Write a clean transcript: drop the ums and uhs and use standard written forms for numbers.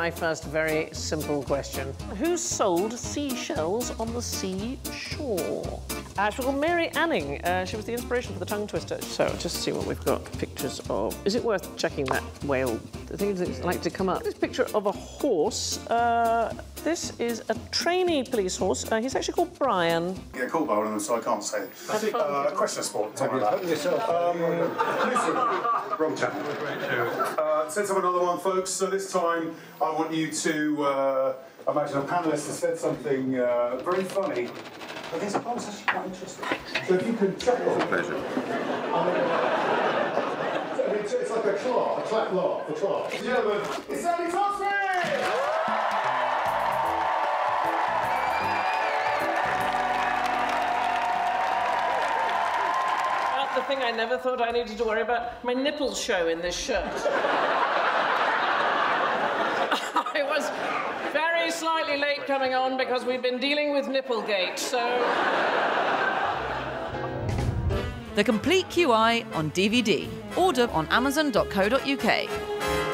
my first very simple question. Who sold seashells on the seashore? She was called Mary Anning. She was the inspiration for the tongue twister. So, just see what we've got pictures of. Is it worth checking that whale? I think it's like to come up. This picture of a horse. This is a trainee police horse. He's actually called Brian. You get a call by one of them, so I can't say. I think question of sport. Something like that. Yourself. Wrong channel. Let's have another one, folks. So this time, I want you to imagine a panellist has said something very funny. I guess it's actually quite interesting. So if you can check it. Pleasure. It's like a clap laugh, a clap. Gentlemen, it's Sandi Toksvig! The thing I never thought I needed to worry about, my nipples show in this shirt. I was very slightly late coming on because we've been dealing with Nipplegate, so... The Complete QI on DVD. Order on amazon.co.uk.